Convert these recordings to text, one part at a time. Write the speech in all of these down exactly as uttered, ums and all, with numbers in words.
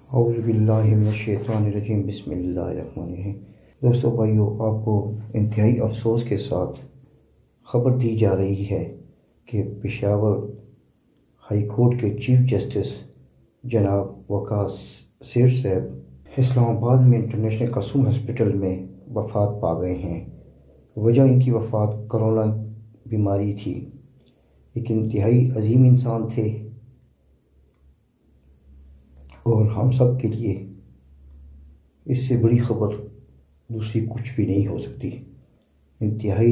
اعوذ باللہ من الشیطان الرجیم، بسم اللہ الرحمن الرحیم۔ دوستو بھائیو، آپ کو انتہائی افسوس کے ساتھ خبر دی جا رہی ہے کہ پشاور ہائی کورٹ کے چیف جسٹس جناب وقار سیٹھ صاحب اسلام آباد میں انٹرنیشنل قصوم ہاسپٹل میں وفات پا گئے ہیں۔ وجہ ان کی وفات کرونا بیماری تھی۔ ایک انتہائی عظیم انسان تھے اور ہم سب کے لیے اس سے بڑی خبر دوسری کچھ بھی نہیں ہو سکتی۔ انتہائی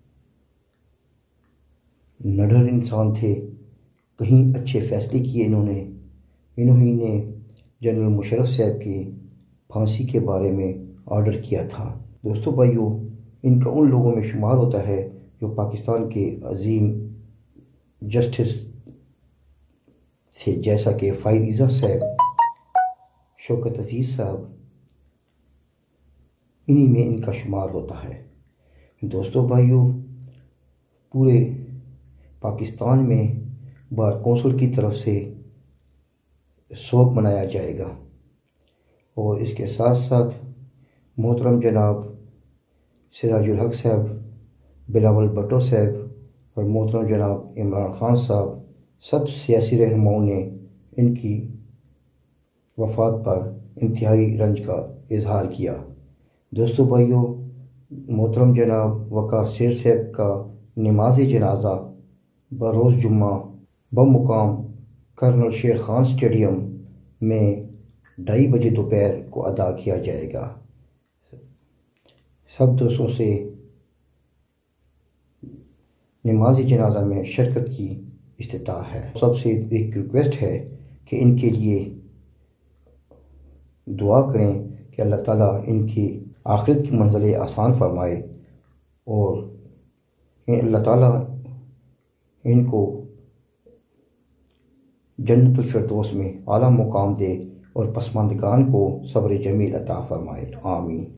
نڈر انسان تھے، کہیں اچھے فیصلے کیے انہوں نے انہوں ہی نے جنرل مشرف صاحب کی پھانسی کے بارے میں آرڈر کیا تھا۔ دوستو بھائیو، ان کا ان لوگوں میں شمار ہوتا ہے جو پاکستان کے عظیم جسٹس تھے، جیسا کہ فائد عزت صاحب، شوکت عزیز صاحب، انہی میں ان کا شمار ہوتا ہے۔ دوستو بھائیو، پورے پاکستان میں بار کونسل کی طرف سے سوگ منایا جائے گا، اور اس کے ساتھ ساتھ محترم جناب سراج الحق صاحب، بلاول بھٹو صاحب اور محترم جناب عمران خان صاحب، سب سیاسی رہنماؤں نے ان کی وفات پر انتہائی رنج کا اظہار کیا۔ دوستو بھائیو، محترم جناب وقار سیٹھ صاحب کا نماز جنازہ بروز جمعہ بمقام کرنل شیر خان اسٹیڈیم میں ڈھائی بجے دوپہر کو ادا کیا جائے گا۔ سب دوستوں سے نماز جنازہ میں شرکت کی استطاع ہے۔ سب سے ایک ریکویسٹ ہے کہ ان کے لیے دعا کریں کہ اللہ تعالیٰ ان کی آخرت کی منزلیں آسان فرمائے اور اللہ تعالیٰ ان کو جنت الفردوس میں اعلیٰ مقام دے اور پسماندگان کو صبر جمیل عطا فرمائے، آمین۔